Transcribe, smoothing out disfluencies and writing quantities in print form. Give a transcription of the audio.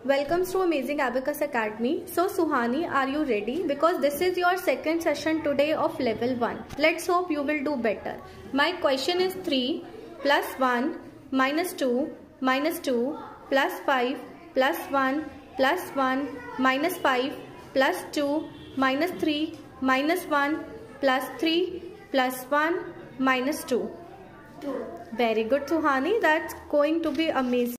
Welcome to Amazing Abacus Academy. So Suhani, are you ready? Because this is your second session today of level 1. Let's hope you will do better. My question is 3 plus 1 minus 2 minus 2 plus 5 plus 1 plus 1 minus 5 plus 2 minus 3 minus 1 plus 3 plus 1 minus 2. Very good, Suhani. That's going to be amazing.